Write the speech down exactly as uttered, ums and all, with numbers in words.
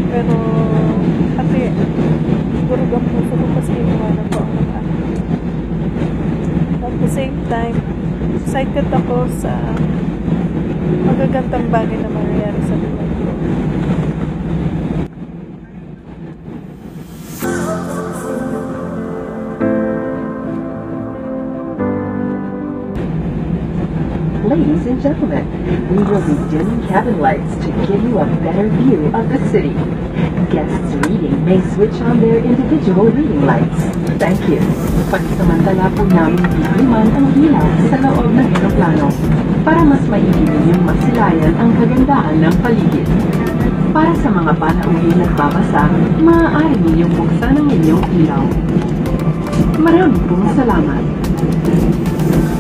Pero, kasi, durog ang puso ko kasi iniwanan ko ang mga anak. At the same time, excited ako sa magagandang bagay na mangyayari sa buhay ko. Ladies and gentlemen, we will be dimming cabin lights to give you a better view of the city. Guests reading may switch on their individual reading lights. Thank you. Pagsamantala po namin didiman ang ilaw sa loob ng eroplano para mas maiibig niyong masilayan ang kagandahan ng paligid. Para sa mga panauhin at babasa, maaari ninyong buksan ang inyong ilaw. Maraming pong salamat.